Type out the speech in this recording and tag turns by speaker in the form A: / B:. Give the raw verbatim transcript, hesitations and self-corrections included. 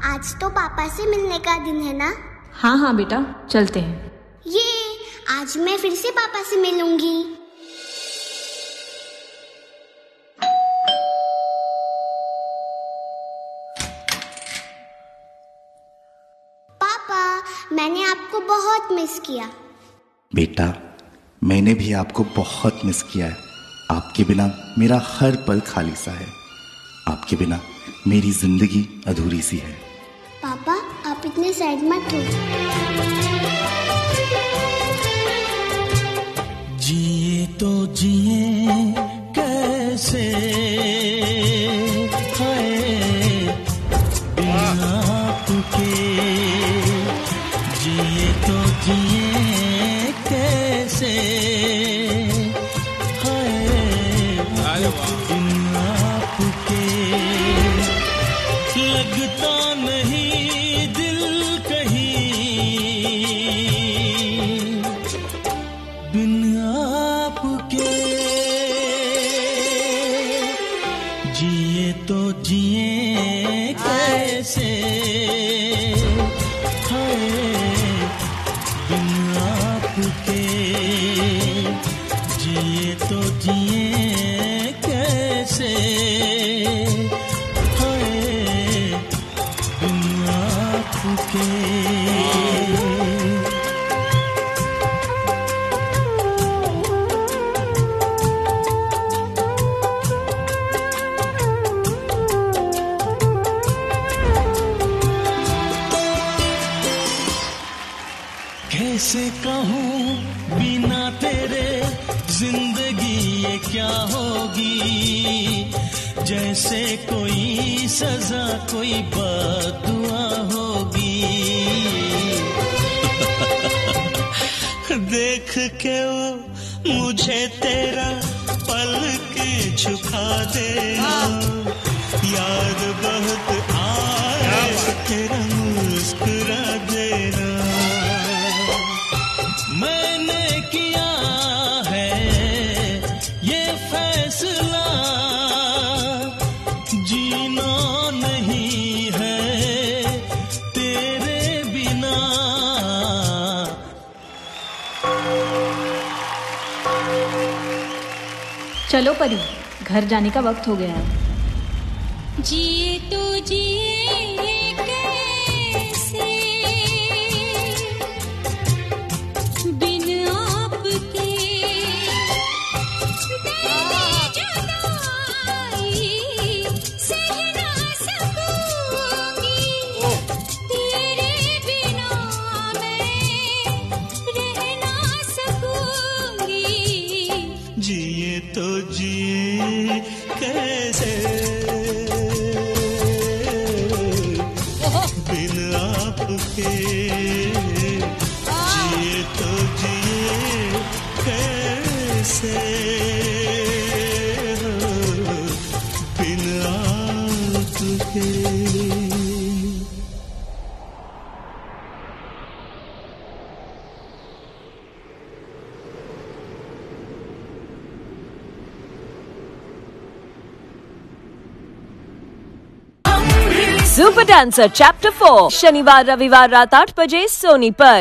A: आज तो पापा से मिलने का दिन है ना?
B: हाँ हाँ बेटा, चलते हैं।
A: ये आज मैं फिर से पापा से मिलूंगी। पापा, मैंने आपको बहुत मिस किया।
C: बेटा, मैंने भी आपको बहुत मिस किया है। आपके बिना मेरा हर पल खाली सा है। आपके बिना मेरी जिंदगी अधूरी सी है।
A: पापा, आप इतने सैड मत हो।
D: जिए तो जिए कैसे, हाय बिना आपके। जिए तो जिए कैसे, हाय बिना आपके। लगता नहीं दिल कहीं बिन आपके। जिए तो जिए कैसे, हाय बिन आपके। जिए तो जिए कैसे, कैसे कहूँ बिना तेरे जिंदगी ये क्या होगी। जैसे कोई सजा कोई बद्दुआ होगी। देख के वो मुझे तेरा पलक झुका देना। याद बहुत आए तेरा मुस्कुरा देना। मैंने किया है ये फैसला, जीना नहीं है तेरे बिना।
B: चलो परी, घर जाने का वक्त हो गया है।
E: जिए तो जिए कैसे, बिन आपके। तेरी जुदाई सह ना सकूंगी। तेरे बिना मैं रह ना सकूंगी।
D: जिए तो जिए कैसे, बिन आपके। जिए तो जिए कैसे, बिन आपके।
F: सुपर डांसर चैप्टर फोर शनिवार रविवार रात आठ बजे सोनी पर।